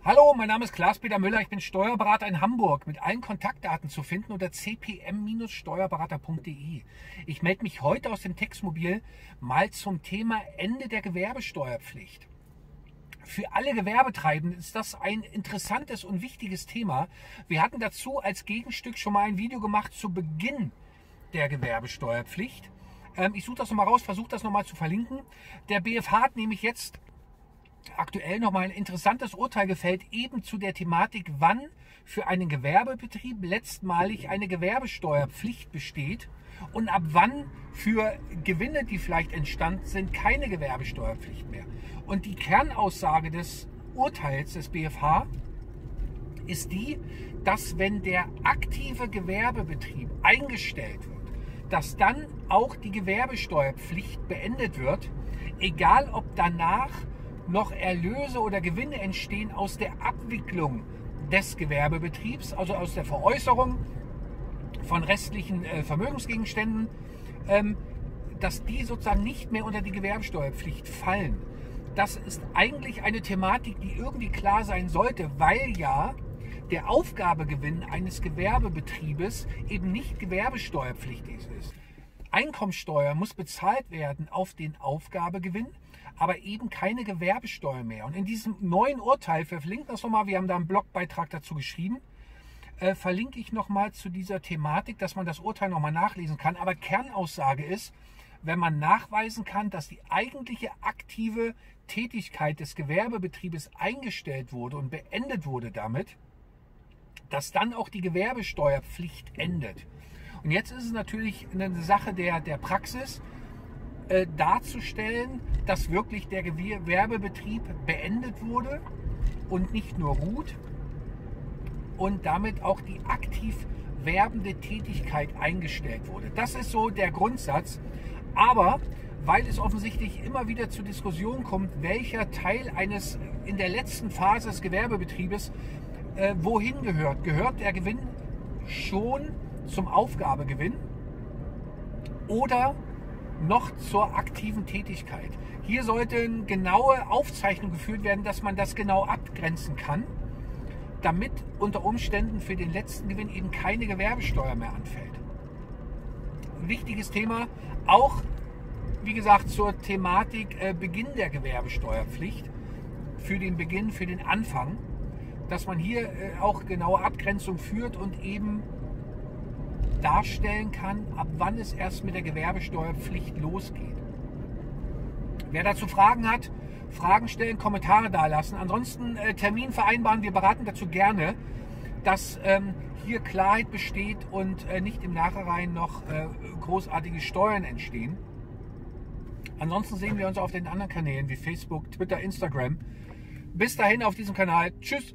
Hallo, mein Name ist Klaus-Peter Müller, ich bin Steuerberater in Hamburg. Mit allen Kontaktdaten zu finden unter cpm-steuerberater.de. Ich melde mich heute aus dem Textmobil mal zum Thema Ende der Gewerbesteuerpflicht. Für alle Gewerbetreibenden ist das ein interessantes und wichtiges Thema. Wir hatten dazu als Gegenstück schon mal ein Video gemacht zu Beginn der Gewerbesteuerpflicht. Ich suche das nochmal raus, versuche das nochmal zu verlinken. Der BFH hat nämlich jetzt aktuell nochmal ein interessantes Urteil gefällt, eben zu der Thematik, wann für einen Gewerbebetrieb letztmalig eine Gewerbesteuerpflicht besteht und ab wann für Gewinne, die vielleicht entstanden sind, keine Gewerbesteuerpflicht mehr. Und die Kernaussage des Urteils des BFH ist die, dass wenn der aktive Gewerbebetrieb eingestellt wird, dass dann auch die Gewerbesteuerpflicht beendet wird, egal ob danach noch Erlöse oder Gewinne entstehen aus der Abwicklung des Gewerbebetriebs, also aus der Veräußerung von restlichen Vermögensgegenständen, dass die sozusagen nicht mehr unter die Gewerbesteuerpflicht fallen. Das ist eigentlich eine Thematik, die irgendwie klar sein sollte, weil ja der Aufgabegewinn eines Gewerbebetriebes eben nicht gewerbesteuerpflichtig ist. Einkommensteuer muss bezahlt werden auf den Aufgabegewinn, aber eben keine Gewerbesteuer mehr. Und in diesem neuen Urteil, wir verlinken das nochmal, wir haben da einen Blogbeitrag dazu geschrieben, verlinke ich nochmal zu dieser Thematik, dass man das Urteil nochmal nachlesen kann. Aber Kernaussage ist, wenn man nachweisen kann, dass die eigentliche aktive Tätigkeit des Gewerbebetriebes eingestellt wurde und beendet wurde damit, dass dann auch die Gewerbesteuerpflicht endet. Und jetzt ist es natürlich eine Sache der Praxis, darzustellen, dass wirklich der Gewerbebetrieb beendet wurde und nicht nur ruht und damit auch die aktiv werbende Tätigkeit eingestellt wurde. Das ist so der Grundsatz. Aber weil es offensichtlich immer wieder zur Diskussion kommt, welcher Teil eines in der letzten Phase des Gewerbebetriebes wohin gehört. Gehört der Gewinn schon zum Aufgabegewinn oder noch zur aktiven Tätigkeit? Hier sollte eine genaue Aufzeichnung geführt werden, dass man das genau abgrenzen kann, damit unter Umständen für den letzten Gewinn eben keine Gewerbesteuer mehr anfällt. Wichtiges Thema, auch wie gesagt zur Thematik Beginn der Gewerbesteuerpflicht, für den Beginn, für den Anfang, dass man hier auch genaue Abgrenzung führt und eben darstellen kann, ab wann es erst mit der Gewerbesteuerpflicht losgeht. Wer dazu Fragen hat, Fragen stellen, Kommentare dalassen. Ansonsten Termin vereinbaren, wir beraten dazu gerne, dass hier Klarheit besteht und nicht im Nachhinein noch großartige Steuern entstehen. Ansonsten sehen wir uns auf den anderen Kanälen wie Facebook, Twitter, Instagram. Bis dahin auf diesem Kanal. Tschüss!